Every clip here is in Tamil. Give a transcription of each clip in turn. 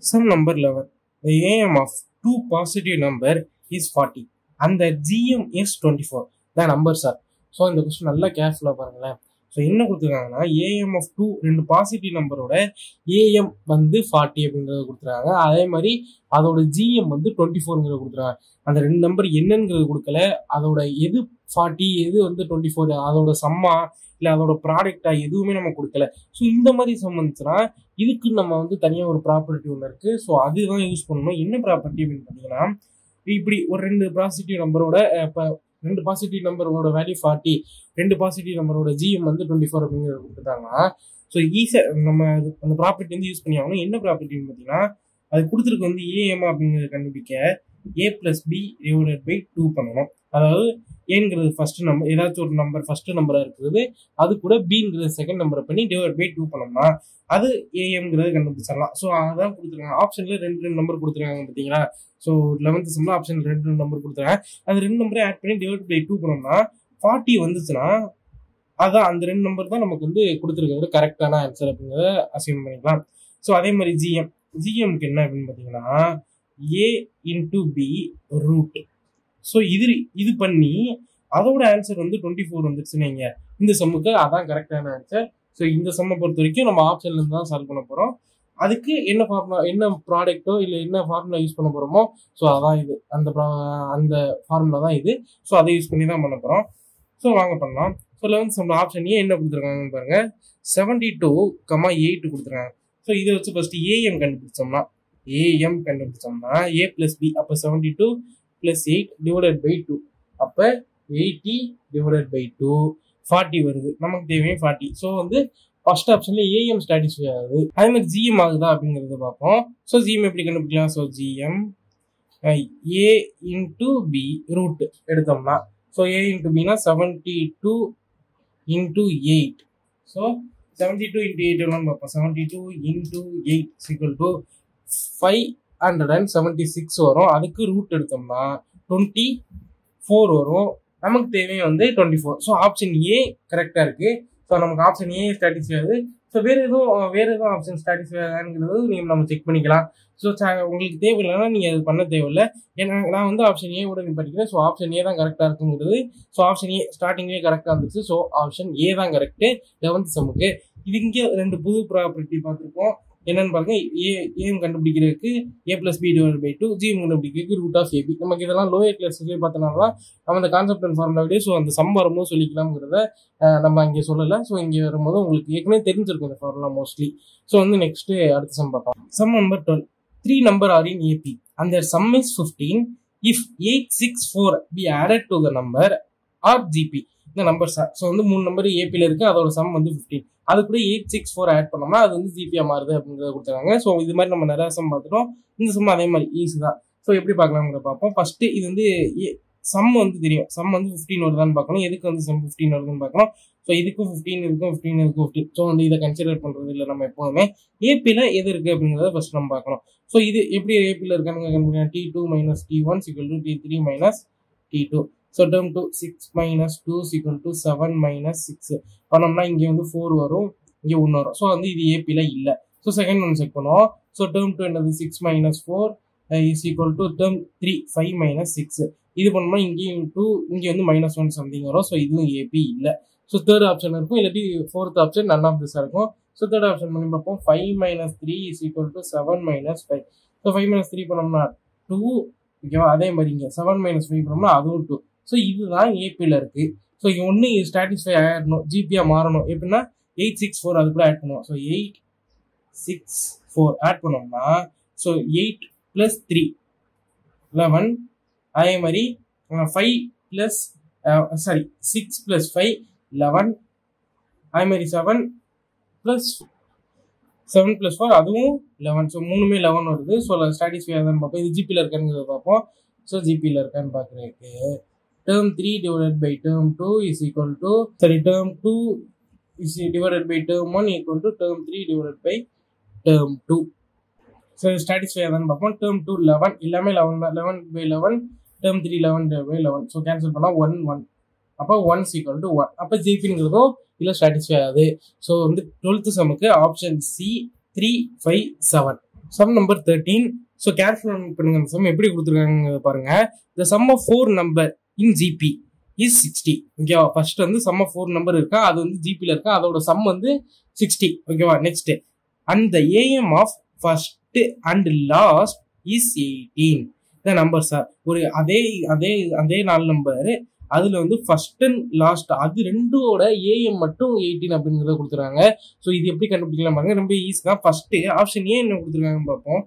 Sum number 11. The AM of two positive number is 40 and the GM is 24. The numbers are. So இந்த கொஸ்டின் நல்லா கேர்ஃபுல்லா பாருங்களேன். ஸோ என்ன கொடுத்துருக்காங்கன்னா ஏஎம் ஆஃப் டூ ரெண்டு பாசிட்டிவ் நம்பரோட ஏஎம் வந்து 40 அப்படிங்கிறத கொடுத்துருக்காங்க. அதே மாதிரி அதோட ஜிஎம் வந்து 24ங்கிறத கொடுத்துருக்காங்க. அந்த ரெண்டு நம்பர் என்னங்கிறது கொடுக்கல, அதோட எது 40 எது வந்து 24 அதோட சம்மா இல்லை அதோட ப்ராடக்டா எதுவுமே நம்ம கொடுக்கல. ஸோ இந்த மாதிரி சம் வந்துச்சுன்னா இதுக்கு நம்ம வந்து தனியாக ஒரு ப்ராப்பர்ட்டி ஒன்று இருக்கு. ஸோ அதுதான் யூஸ் பண்ணணும். என்ன ப்ராப்பர்ட்டி அப்படின்னு பார்த்தீங்கன்னா, இப்படி ஒரு ரெண்டு பாசிட்டிவ் நம்பரோட இப்போ ரெண்டு பாசிட்டிவ் நம்பரோட வேல்யூ 40, ரெண்டு பாசிட்டிவ் நம்பரோட ஜிஎம் வந்து 24 அப்படிங்கிறது கொடுத்துட்டாங்கன்னா, ஸோ ஈஸியாக நம்ம அந்த ப்ராப்பர்ட்டி வந்து யூஸ் பண்ணி ஆகணும். என்ன ப்ராப்பர்ட்டின்னு பார்த்தீங்கன்னா, அது கொடுத்துருக்கு வந்து ஏஎம் அப்படிங்கிறத கண்டுபிடிக்க a + b டிவைடட் பை 2 பண்ணணும். அதாவது ஏங்கிறது ஃபர்ஸ்ட் நம்பர், ஏதாச்சும் ஒரு நம்பர் ஃபர்ஸ்ட் நம்பரா இருக்குது, அது கூட பிங்கிறது செகண்ட் நம்பரை பண்ணி டிவைட் பை 2 பண்ணோம்னா அது ஏஎம்ங்கிறது கண்டுபிடிச்சிடலாம். ஸோ அதான் கொடுத்துருக்காங்க. ஆப்ஷன்ல ரெண்டு நம்பர் கொடுத்துருக்காங்க பார்த்தீங்களா. ஸோ 11th சம்ல ஆப்ஷன் ரெண்டு நம்பர் கொடுத்துருக்காங்க. அது ரெண்டு நம்பரே ஆட் பண்ணி டிவைட் பை 2 பண்ணோம்னா 40 வந்துச்சுன்னா அதான் அந்த ரெண்டு நம்பர் தான் நமக்கு வந்து கொடுத்துருக்கிறது கரெக்டான ஆன்சர் அப்படிங்கிறத அசியூம் பண்ணிக்கலாம். ஸோ அதே மாதிரி ஜிஎம்க்கு என்ன அப்படின்னு பார்த்தீங்கன்னா a into b root. So இது பண்ணி அதோட ஆன்சர் வந்து 24 வந்துருச்சுன்னு இந்த சம்முக்கு அதான் கரெக்டான ஆன்சர். ஸோ இந்த சம்மை பொறுத்த வரைக்கும் நம்ம ஆப்ஷன்ல இருந்து தான் சால்வ் பண்ண போறோம். அதுக்கு என்ன ஃபார்முலா, என்ன ப்ராடக்ட்டோ இல்லை என்ன ஃபார்முலா யூஸ் பண்ண போறோமோ ஸோ அதான் இது, அந்த ஃபார்முலா தான் இது. ஸோ அதை யூஸ் பண்ணி தான் பண்ண போறோம். ஸோ வாங்க பண்ணலாம். ஸோ 11th சம்ல ஆப்ஷன் ஏ என்ன கொடுத்துருக்காங்கன்னு பாருங்க, 72,8 கொடுத்துருக்காங்க. ஸோ இதை வச்சு ஃபர்ஸ்ட் ஏஎம் கண்டுபிடிச்சோம்னா a + b அப்போ 72 + 8 டிவைடட் பை 2 அப்போ 80 டிவைடட் பை 2 40 வருது. நமக்கு தேவையும் 40. ஸோ வந்து ஃபர்ஸ்ட் ஆப்ஷன்ல ஏஎம் சாட்டிஸ்ஃபை ஆகுது. அதே மாதிரி ஜிஎம் ஆகுதா அப்படிங்கிறத பார்ப்போம். ஸோ ஜிஎம் எப்படி கண்டுபிடிக்கலாம்? So GM a into b root எடுத்தோம்னா, ஸோ a into b னா 72 into 8. ஸோ 72 into 8 எவ்வளோன்னு பார்ப்போம். 72 into 8 equal to 576 வரும். அதுக்கு ரூட் எடுத்தோம்னா 24 வரும். நமக்கு தேவையும் வந்து 24. ஸோ ஆப்ஷன் ஏ கரெக்டா இருக்கு. ஸோ நமக்கு ஆப்ஷன் ஏ சாட்டிஸ்ஃபை ஆகுது. ஸோ வேற எதுவும் ஆப்ஷன் சாட்டிஸ்ஃபை ஆகுங்கிறது நீங்க நம்ம செக் பண்ணிக்கலாம். ஸோ உங்களுக்கு தேவையில்லைன்னா நீங்க அது பண்ண தேவையில்லை. ஏன்னா நான் வந்து ஆப்ஷன் ஏ கூட படிக்கிறேன். ஸோ ஆப்ஷன் ஏ தான் கரெக்டா இருக்குங்கிறது. ஸோ ஆப்ஷன் ஏ ஸ்டார்டிங்லேயே கரெக்டா இருந்துச்சு. ஸோ ஆப்ஷன் ஏ தான் கரெக்ட் 11th சம்முக்கு. இது இங்கே ரெண்டு புது ப்ராப்பர்ட்டி பார்த்துருக்கோம். என்னன்னு பாருங்க, ஏஎம் கண்டுபிடிக்கிறதுக்கு a + b divide by 2, GM கண்டுபிடிக்கிறதுக்கு ரூட் ஆஃப் ஏபி. நமக்கு இதெல்லாம் லோயர் கிளாஸ்லேயே பார்த்தனால நம்ம அந்த concept and formula video so அந்த சம் வரும்போது சொல்லிக்கலாம்ங்கிறத நம்ம இங்கே சொல்லலை. ஸோ இங்கே வரும்போது உங்களுக்கு ஏற்கனவே தெரிஞ்சிருக்கும் இந்த ஃபார்முலா மோஸ்ட்லி. ஸோ வந்து நெக்ஸ்ட் அடுத்த சம் பார்க்கலாம். Sum number 12. 3 number are in AP and their sum is 15 if 864 be added to the number or GP. இந்த நம்பர் ஸோ வந்து 3 நம்பர் ஏபியில் இருக்கு, அதோட சம் வந்து 15. அது கூட 864 ஆட் பண்ணோம்னா அது வந்து ஜிபியா மாறுது அப்படிங்கிறத கொடுத்துருக்காங்க. ஸோ இது மாதிரி நம்ம நிறைய சம் பார்த்துட்டோம். இந்த சம் அதே மாதிரி ஈஸி தான். ஸோ எப்படி பார்க்கலாம்ங்கிற பார்ப்போம். ஃபர்ஸ்ட் இது வந்து சம் வந்து தெரியும், சம் வந்து 15 வருதான்னு பார்க்கணும். எதுக்கு வந்து சம் 15 வருதுன்னு பார்க்கணும். ஸோ இதுக்கும் 15 இருக்கும், 15 இருக்கும், 15. ஸோ வந்து இதை கன்சிடர் பண்றது இல்லை நம்ம எப்போதுமே. ஏபியில் எது இருக்கு அப்படிங்கிறத ஃபர்ஸ்ட் நம்ம பார்க்கணும். ஸோ இது எப்படி ஏபியில் இருக்கான்னு கண்டுபிடிக்கலாம். T2 - T1 = T3 - T2. So term 2 6 - 2 = 7 - 6 பண்ணோம்னா இங்கே வந்து 4 வரும், இங்கே 1 வரும். ஸோ வந்து இது ஏபியில் இல்லை. ஸோ செகண்ட் ஒன் செக் பண்ணுவோம். ஸோ டேர்ம் 2 என்னது 6 - 4 = டேர்ம் 3 5 - 6. இது பண்ணோம்னா இங்கேயும் 2, இங்கே வந்து -1 சம்திங் வரும். ஸோ இதுவும் ஏபி இல்லை. ஸோ தேர்ட் ஆப்ஷன் இருக்கும், இல்லாட்டி fourth option none of this இருக்கும். ஸோ தேர்ட் ஆப்ஷன் பண்ணி பார்ப்போம். 5 - 3 = 7 - 5. ஸோ 5 - 3 பண்ணோம்னா 2, ஓகேவா. அதே மாதிரி இங்கே 7 - 5 பண்ணோம்னா அதுவும் 2. ஸோ இதுதான் ஏபியில் இருக்கு. ஸோ இங்கே ஒன்று சாட்டிஸ்ஃபை ஆகிடணும், ஜிபியா மாறணும். எப்படின்னா 864 அது கூட ஆட் பண்ணுவோம். ஸோ 864 ஆட் பண்ணோம்னா ஸோ 8 + 3 11. அதே மாதிரி 6 + 5 11. அதே மாதிரி 7 + 4 அதுவும் 11. ஸோ மூணுமே 11 வருது. ஸோ சாட்டிஸ்ஃபை ஆகுதான்னு பார்ப்போம். இது ஜிபியில் இருக்கான்னு பார்ப்போம். ஸோ ஜிபியில் இருக்கான்னு பார்க்குறதுக்கு term 3 divided by term 2 is equal to term 2 is divided by term 1 equal to term 3 divided by term 2. So satisfy ஆதான்னு பார்ப்போம். term 2 11 எல்லாமே 11 by 11, term 3 11 by 11. So cancel பண்ணால் 1 1. அப்போ 1 = 1. அப்போ ஜிபிங்கிறதும் இதில் சாட்டிஸ்ஃபை ஆகுது. ஸோ வந்து 12th சம்முக்கு option C 3 5 7. Sum number 13. So careful பண்ணுங்க sum எப்படி கொடுத்திருக்காங்க பாருங்க. The sum of 4 number in GP is 60. ஓகேவா? ஃபர்ஸ்ட் வந்து sum of 4 number இருக்கா, அது வந்து GP ல இருக்கா, அதோட sum வந்து 60. ஓகேவா? Next and the AM of first and last is 18. The numbers are ஒரு அதே அதே அதே 4 நம்பர், அதுல வந்து ஃபர்ஸ்ட் அண்ட் லாஸ்ட் அது ரெண்டோட ஏஎம் மட்டும் 18 அப்படிங்கறத கொடுத்துறாங்க. ஸோ இது எப்படி கண்டுபிடிக்கலாம் பாருங்க, ரொம்ப ஈஸி தான். ஃபர்ஸ்ட் ஆப்ஷன் ஏ என்ன கொடுத்துருக்காங்கன்னு பார்ப்போம்.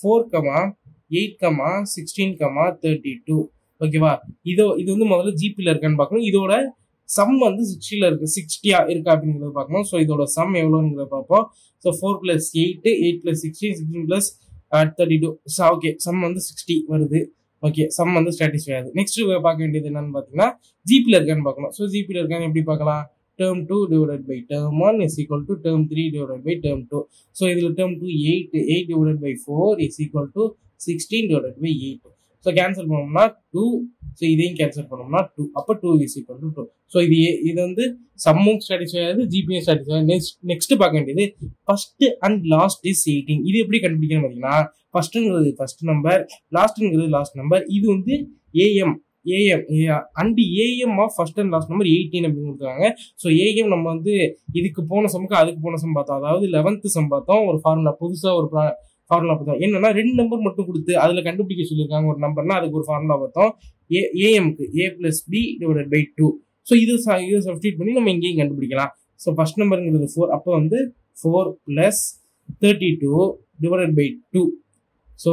4, 8, 16, 32. ஓகேவா? இது வந்து முதல்ல ஜிபில இருக்கான்னு பார்க்கணும். இதோட சம் வந்து 60ல இருக்கு, 60 இருக்கா அப்படிங்கறத பார்க்கணும். ஸோ இதோட சம் எவ்வளோங்கிறத பார்ப்போம். ஸோ 4 + 8, 8 + 16, 16 + 32. ஓகே, சம் வந்து 60 வருது. ஓகே, சம் வந்து சாட்டிஸ்ஃபை ஆகுது. நெக்ஸ்ட் பார்க்க வேண்டியது என்னன்னு பார்த்தீங்கன்னா ஜிபில இருக்கான்னு பார்க்கணும். ஸோ ஜிபில இருக்கான்னு எப்படி பார்க்கலாம்? term 2 divided by term 1 is equal to term 3 divided by term 2. So இதில் term 2 8, 8 divided by 4 is equal to 16 divided by 8. So cancel பண்ணோம்னா 2. ஸோ இதையும் கேன்சல் பண்ணோம்னா 2. அப்போ 2 is equal to 2. ஸோ இது வந்து சம்மும் சாட்டிஸ்ஃபை ஆகுது, ஜிபியும் சாட்டிஸ்ஃபை ஆகுது. நெக்ஸ்ட் பார்க்க வேண்டியது ஃபர்ஸ்ட் அண்ட் லாஸ்ட் இஸ் 18. இது எப்படி கண்டுபிடிக்கணும் பார்த்தீங்கன்னா, ஃபர்ஸ்ட்ங்கிறது ஃபர்ஸ்ட் நம்பர், லாஸ்ட்ங்கிறது லாஸ்ட் நம்பர். இது வந்து AM and AM of first and last number 18 அப்படின்னு கொடுத்துருக்காங்க. ஸோ ஏஎம் நம்ம வந்து இதுக்கு போன சம்முக்கு அதுக்கு போன சம் பார்த்தோம். அதாவது 11th சம் பார்த்தோம். ஒரு ஃபார்முலா புதுசாக ஒரு ஃபார்முலா பார்த்தோம். என்னன்னா 2 நம்பர் மட்டும் கொடுத்து அதில் கண்டுபிடிக்க சொல்லியிருக்காங்க ஒரு நம்பர்னா அதுக்கு ஒரு ஃபார்முலா பார்த்தோம். ஏஎம்க்கு a + b divided by 2. So இது சப்ஸ்டியூட் பண்ணி நம்ம இங்கேயும் கண்டுபிடிக்கலாம். ஸோ ஃபர்ஸ்ட் நம்பருங்கிறது 4. அப்போ வந்து 4 + 32 divided by 2. So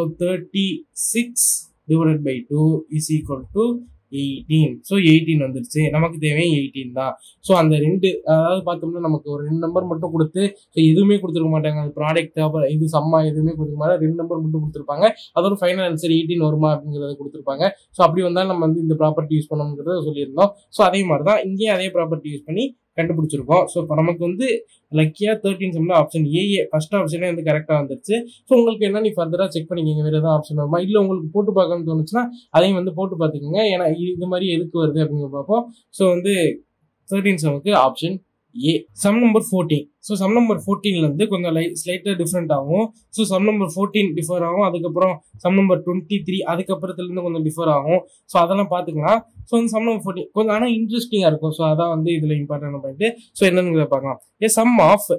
36 divided by 2 is equal to 18. So 18 வந்துருச்சு. நமக்கு தேவை 18 தான். ஸோ அந்த ரெண்டு, அதாவது பார்த்தோம்னா நமக்கு ஒரு 2 நம்பர் மட்டும் கொடுத்து, ஸோ எதுவுமே கொடுத்துருக்க மாட்டாங்க. அது ப்ராடக்ட் இது சம்மா எதுவுமே கொடுத்துருக்க மாட்டாங்க. 2 நம்பர் மட்டும் கொடுத்துருப்பாங்க. அதோட ஃபைனல் ஆன்சர் 18 வருமா அப்படிங்கிறத கொடுத்துருப்பாங்க. ஸோ அப்படி வந்தாலும் நம்ம வந்து இந்த ப்ராப்பர்ட்டி யூஸ் பண்ணணுங்கிறத சொல்லியிருந்தோம். ஸோ அதே மாதிரி தான் இங்கேயும் அதே ப்ராப்பர்ட்டி யூஸ் பண்ணி கண்டுபிடிச்சிருக்கோம். ஸோ இப்போ நமக்கு வந்து லக்கியா 13 சம்ல ஆப்ஷன் ஏஏ ஃபர்ஸ்ட் ஆப்ஷனே வந்து கரெக்டாக வந்துருச்சு. ஸோ உங்களுக்கு என்ன, நீ ஃபர்தராக செக் பண்ணிக்கோங்க வேறு எதாவது ஆப்ஷன் வருமா, இல்லை உங்களுக்கு போட்டு பார்க்கணும்னு தோணுச்சுன்னா அதையும் வந்து போட்டு பார்த்துக்கோங்க. ஏன்னா இது மாதிரி எதுக்கு வருது அப்படிங்கிற பார்ப்போம். ஸோ வந்து 13 சமுக்கு option A. Sum number 14. So sum number 14ல இருந்து கொஞ்சம் ஸ்லைட்டாக டிஃப்ரெண்ட் ஆகும். ஸோ சம் நம்பர் 14 டிஃபர் ஆகும். அதுக்கப்புறம் சம் நம்பர் 23 அதுக்கப்புறத்துலேருந்து கொஞ்சம் டிஃபர் ஆகும். ஸோ அதெல்லாம் பார்த்துக்கலாம். ஸோ இந்த சம் நம்பர் 14 கொஞ்சம் ஆனால் இன்ட்ரெஸ்டிங்காக இருக்கும். ஸோ அதான் வந்து இதில் இம்பார்ட்டன்ட் பாயிண்ட். ஸோ என்னன்னு பார்க்கலாம். A sum of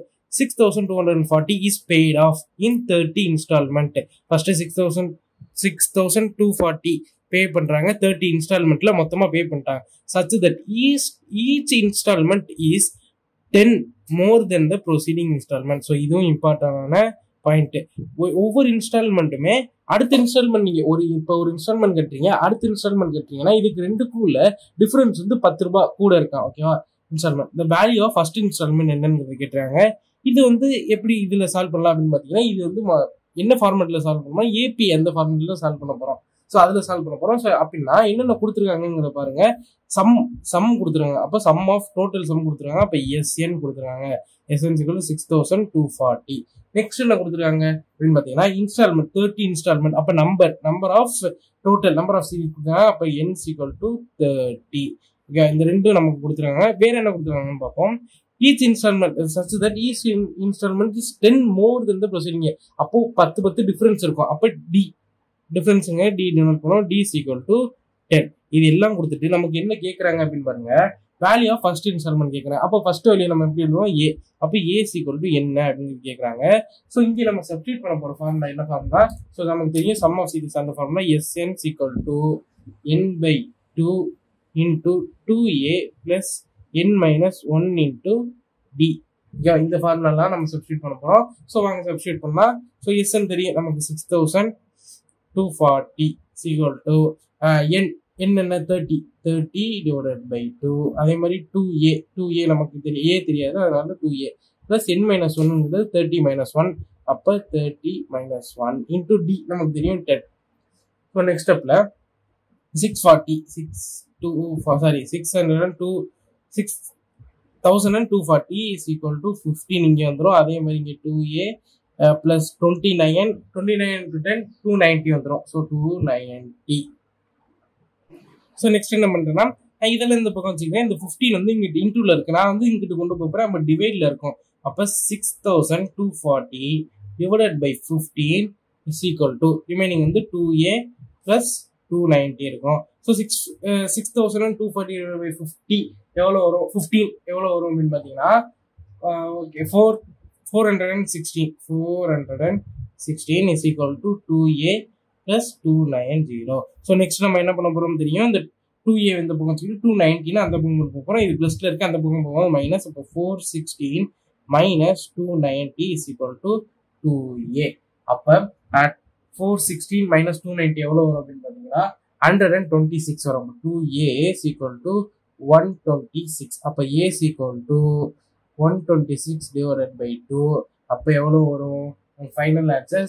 6,240 is paid off in 30 installment. First 6,240 pay பண்றாங்க. 30 இன்ஸ்டால்மெண்ட்ல மொத்தமா பே பண்ணிட்டாங்க. such that each installment is 10 more than the preceding installment. So இதுவும் இம்பார்ட்டன்டான பாயிண்ட். ஒவ்வொரு இன்ஸ்டால்மெண்ட்டுமே அடுத்த இன்ஸ்டால்மெண்ட், நீங்க இப்போ ஒரு இன்ஸ்டால்மெண்ட் கட்டுறீங்க, அடுத்த இன்ஸ்டால்மெண்ட் கட்டுறீங்கன்னா இதுக்கு ரெண்டுக்குள்ள டிஃபரன்ஸ் வந்து 10 ரூபாய் கூட இருக்கா. ஓகேவா? Installment the value of first installment என்னன்னு கேட்டுறாங்க. இது வந்து எப்படி இதுல சால்வ் பண்ணலாம் அப்படின்னு பாத்தீங்கன்னா, இது வந்து என்ன ஃபார்மேட்ல சால்வ் பண்ணோம், ஏபி அந்த ஃபார்மேட்ல சால்வ் பண்ண போறோம். ஸோ அதில் சால்வ் பண்ண போறோம். ஸோ அப்படின்னா என்னென்ன கொடுத்துருக்காங்கிறத பாருங்க. சம் கொடுத்துருக்காங்க. அப்போ சம் ஆஃப் டோட்டல் சம் கொடுத்துருக்காங்க. அப்போ எஸ்என் கொடுத்துருக்காங்க. எஸ்என் = 6,240. நெக்ஸ்ட் என்ன கொடுத்துருக்காங்க அப்படின்னு பார்த்தீங்கன்னா, இன்ஸ்டால்மெண்ட் 30 இன்ஸ்டால்மெண்ட். அப்போ number of total number of series கொடுத்துருக்காங்க. அப்போ n = 30. ஓகே, இந்த ரெண்டும் நமக்கு கொடுத்துருக்காங்க. வேற என்ன கொடுத்துருக்காங்கன்னு பார்ப்போம். each installment such that each installment is 10 more than the preceding. அப்போ 10 டிஃபரன்ஸ் இருக்கும். அப்போ டி டிஃபரன்ஸுங்க டி டினோட் பண்ணுவோம். டி = 10. இது எல்லாம் கொடுத்துட்டு நமக்கு என்ன கேட்கறாங்க அப்படின்னு பாருங்க. வேல்யூ ஆஃப் ஃபர்ஸ்ட் இன்ஸ்டால்மெண்ட் கேட்கறாங்க. அப்போ ஃபர்ஸ்ட் வேல்யூ நம்ம எப்படி எழுதுவோம், ஏ. அப்போ ஏ = என்ன அப்படின்னு கேட்கறாங்க. ஸோ இங்கே நம்ம சப்ஸ்டியூட் பண்ண போற ஃபார்முலா என்ன ஃபார்முலா, ஸோ நமக்கு தெரியும் சம் ஆஃப் சீரிஸ் அந்த formula SN = n/2 into 2a plus n minus 1 into d. இந்த ஃபார்முலாலாம் நம்ம சப்ஸ்டியூட் பண்ண போறோம். ஸோ வாங்க சப்ஸ்டியூட் பண்ணலாம். ஸோ எஸ்என் தெரியும் நமக்கு 6,240 n என்ன 30 divided by 2. அதே மாதிரி 2a நமக்கு தெரியும், a தெரியாது, அதனால 2a plus n minus 1 30 minus 1. அப்போ 30 minus 1 into d நமக்கு தெரியும் 10. ஸோ நெக்ஸ்ட் ஸ்டெப்ல 6,240 is equal to 15 இங்கே வந்துடும். அதே மாதிரி இங்கே 2a plus 29 into 10 290 வந்துடும். ஸோ 290. ஸோ நெக்ஸ்ட் என்ன பண்றேன்னா, இதெல்லாம் இந்த பக்கம் வச்சுக்கிறேன். இந்த 15 வந்து இங்க இன்டூல இருக்கு, நான் வந்து இங்கிட்டு கொண்டு போறேன். நம்ம டிவைட்ல இருக்கும். அப்ப 6,240 divided by 15 is equal to remaining வந்து 2a பிளஸ் 290 இருக்கும். ஸோ 6,240/50 எவ்வளோ வரும்? 15 எவ்வளோ வரும் அப்படின்னு பார்த்தீங்கன்னா okay 416 is equal to 2a plus 290. So next நம்ம என்ன பண்ண போறோம் தெரியும், இந்த 2a இந்த பக்கம் வச்சுக்கிட்டு 290 அந்த பக்கம் போக போகிறோம். இது பிளஸ்ல இருக்கு, அந்த பக்கம் போகும் மைனஸ். இப்போ 416 minus 290 is equal to 2a. அப்போ at 416 minus 290 எவ்வளோ வரும் அப்படின்னு பார்த்தீங்கன்னா 126 வரும். 2a is equal to 126. அப்போ a is equal to 126 divided by 2. அப்போ எவ்வளோ வரும்? ஃபைனல் ஆன்சர்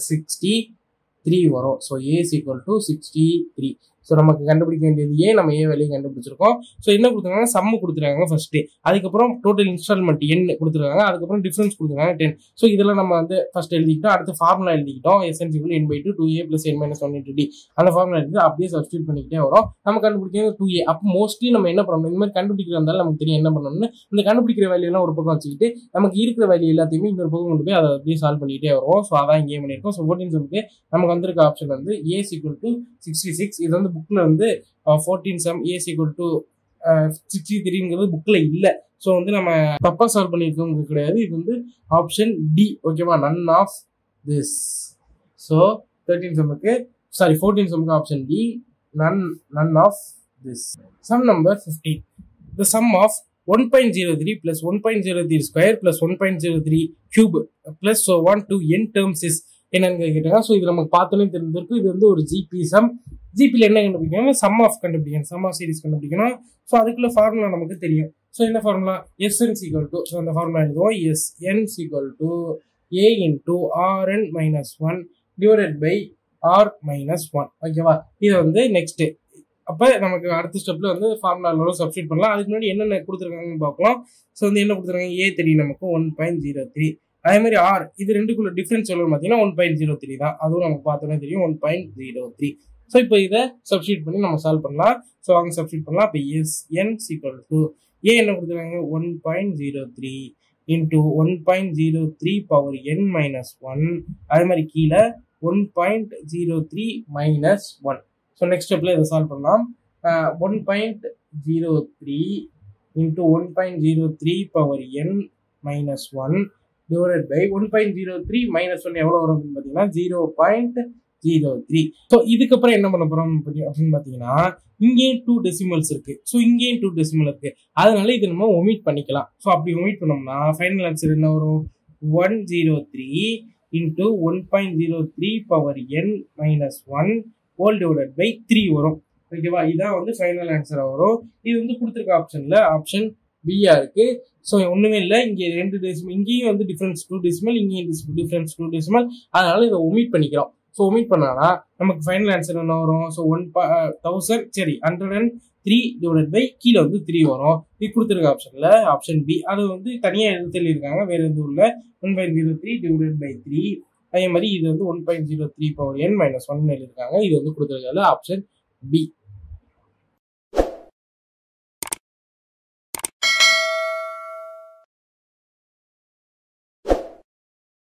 63 வரும். So a is equal to 63. So நமக்கு கண்டுபிடிக்க வேண்டியது ஏ, நம்ம ஏ வேலையை கண்டுபிடிச்சிருக்கோம். ஸோ என்ன கொடுத்துருக்காங்க? சம்மு கொடுத்துருக்காங்க ஃபர்ஸ்ட், அதுக்கப்புறம் டோட்டல் இன்ஸ்டால்மெண்ட் என்ன கொடுத்துருக்காங்க, அதுக்கப்புறம் டிஃபரன்ஸ் கொடுத்துருக்காங்க 10. ஸோ இதெல்லாம் நம்ம வந்து ஃபர்ஸ்ட் எழுதிக்கிட்டோம். அடுத்து ஃபார்முலா எழுதிக்கிட்டோம். SN = n/2 2a + n - 1 × d. அந்த ஃபார்முலா எடுத்து அப்படியே சப்ஸ்டியூட் பண்ணிக்கிட்டே வரும். நம்ம கண்டுபிடிக்கிறது 2a. அப்போ மோஸ்ட்லி நம்ம என்ன பண்ணணும், இந்த மாதிரி கண்டுபிடிக்கிற இருந்தாலும் நமக்கு தெரியும் என்ன பண்ணணும்னு. இந்த கண்டுபிடிக்கிற வேல்யூ எல்லாம் ஒரு பக்கம் வச்சுக்கிட்டு நமக்கு இருக்கிற வேல்யூ எல்லாத்தையுமே இன்னொரு பக்கம் கொண்டு போய் அதை அப்படியே சால்வ் பண்ணிக்கிட்டே வரும். ஸோ அதான் இங்கே பண்ணியிருக்கோம். ஸோ 14 சம்க்கு நமக்கு வந்திருக்க ஆப்ஷன் வந்து a = 66. இது வந்து புக்கில் வந்து 14 sum a = 63ங்கிறது புக்ல இல்ல. ஸோ வந்து நம்ம தப்பா சால்வ் பண்ணியிருக்கோம் கிடையாது. இது வந்து ஆப்ஷன் டி. ஓகேவா? None of this. ஸோ 14 சம்முக்கு option D, none of this. Sum number 15. The sum of 1.03 plus 1.03 square plus 1.03 cube plus so on to n terms is என்னன்னு கேட்டாங்க. ஸோ இது நமக்கு பார்த்தோன்னே தெரிஞ்சிருக்கு. இது வந்து ஒரு ஜிபி சம். ஜிபியில் என்ன கண்டுபிடிக்கணும்? சம் ஆஃப் கண்டுபிடிக்கணும், சம் ஆஃப் சீரிஸ் கண்டுபிடிக்கணும். ஸோ அதுக்குள்ள ஃபார்முலா நமக்கு தெரியும். ஸோ என்ன ஃபார்முலா? SN = ஸோ அந்த ஃபார்முலா எழுதுவோம். SN = a into rn - 1 divided by r - 1. ஓகேவா? இது வந்து நெக்ஸ்ட். அப்போ நமக்கு அடுத்த ஸ்டெப்ல வந்து ஃபார்முலாவோட சப்ஸ்டியூட் பண்ணலாம். அதுக்கு முன்னாடி என்னென்ன கொடுத்துருக்காங்கன்னு பார்க்கலாம். ஸோ வந்து என்ன கொடுத்துருக்காங்க? a தெரியும் நமக்கு 1.03. அதே மாதிரி ஆர், இது ரெண்டுக்குள்ள டிஃபரன்ஸ் எவ்வளவு பார்த்தீங்கன்னா 1.03 தான். அதுவும் நமக்கு பார்த்தோன்னே தெரியும் 1.03. ஸோ இப்போ இதை சப்ஸ்டியூட் பண்ணி நம்ம சால்வ் பண்ணலாம். ஸோ அங்கே சப்ஸ்டியூட் பண்ணலாம். இப்போ SN = a என்ன கொடுத்துருக்காங்க? 1.03 into 1.03 power n - 1. அதே மாதிரி கீழே 1.03 - 1. ஸோ நெக்ஸ்ட் ஸ்டெப்ல இதை சால்வ் பண்ணலாம். 1.03 into 1.03 power n - 1 divided by 1.03 - 1 எவ்வளோ வரும் அப்படின்னு பார்த்தீங்கன்னா 0.03. ஸோ இதுக்கப்புறம் என்ன பண்ண போறோம் அப்படின்னு பார்த்தீங்கன்னா இங்கேயும் 2 டெசிமல்ஸ் இருக்கு. ஸோ இங்கேயும் 2 டெசிமல் இருக்கு. அதனால இதை நம்ம ஒமிட் பண்ணிக்கலாம். ஸோ அப்படி ஒமிட் பண்ணோம்னா ஃபைனல் ஆன்சர் என்ன வரும்? 103 into 1.03 power n - 1 whole divided by 3 வரும். ஓகேவா? இதான் வந்து ஃபைனல் ஆன்சரா வரும். இது வந்து கொடுத்துருக்க ஆப்ஷன்ல ஆப்ஷன் பியா இருக்கு. ஸோ ஒண்ணுமே இல்லை, இங்கே 2 டெசிமல், இங்கேயும் வந்து டிஃபரன்ஸ் 2 டெசிமல், இங்கேயும் டிஃபரன்ஸ் 2 டெசிமல். அதனால இதை ஒமிட் பண்ணிக்கிறோம். ஸோ ஒமிட் பண்ணானா நமக்கு ஃபைனல் ஆன்சர் என்ன வரும்? ஸோ 103 டிவைடட் பை கீழே வந்து 3 வரும். இது கொடுத்துருக்க ஆப்ஷன்ல ஆப்ஷன் பி. அது வந்து தனியாக எழுதி சொல்லியிருக்காங்க, வேற எதுவும் இல்லை. 1.03 டிவைடட் பை 3. அதே மாதிரி இது வந்து 1.03 power n - 1 எழுதியிருக்காங்க. இது வந்து கொடுத்துருக்காங்க ஆப்ஷன் பி.